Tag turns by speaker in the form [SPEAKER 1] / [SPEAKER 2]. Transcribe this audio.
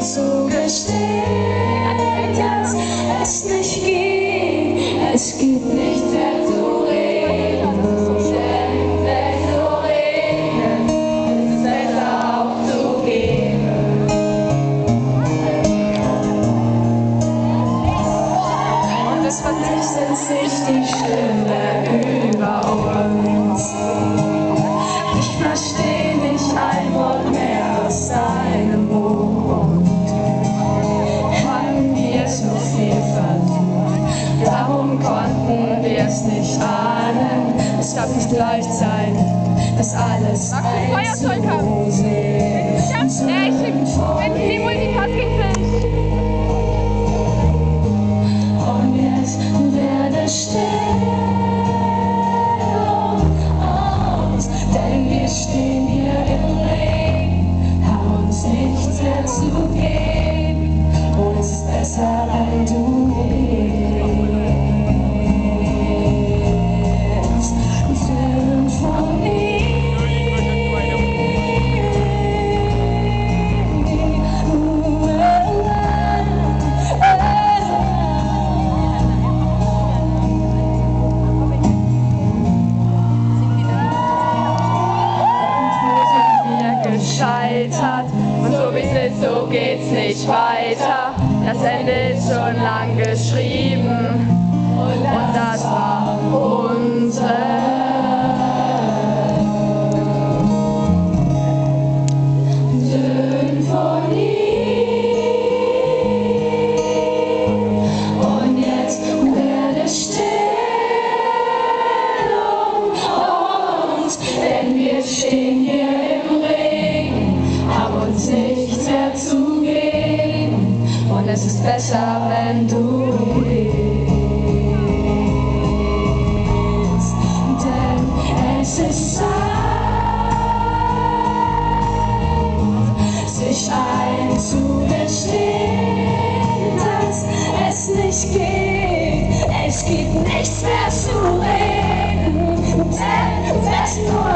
[SPEAKER 1] einzugestehen, dass es nicht geht. Es gibt nicht mehr zu reden, denn wenn du redest, ist es besser aufzugeben. Und es verdichtet sich die Stille über uns. Ich verstehe nicht ein Wort mehr aus deinem Mund. Haben wir so viel vertun, darum konnten wir es nicht ahnen. Es gab nicht gleichzeitig, dass alles einzusehen.
[SPEAKER 2] Wenn Sie Multitasking sind.
[SPEAKER 1] Und jetzt werde still aus, denn wir stehen hier im Regen, haben uns nichts mehr zu geben. Und es ist besser, wenn du gehst. Sind von gescheitert. Und so wie es ist, so geht's nicht weiter. Das Ende ist schon lang geschrieben. Und das war unsere Symphonie. Und jetzt werde still um uns, denn wir stehen hier im Regen, haben uns nichts mehr zu geben. Und es ist besser, wenn du gehst, denn es ist Zeit, sich einzugestehen, dass es nicht geht. Es gibt nichts mehr zu reden, denn wessen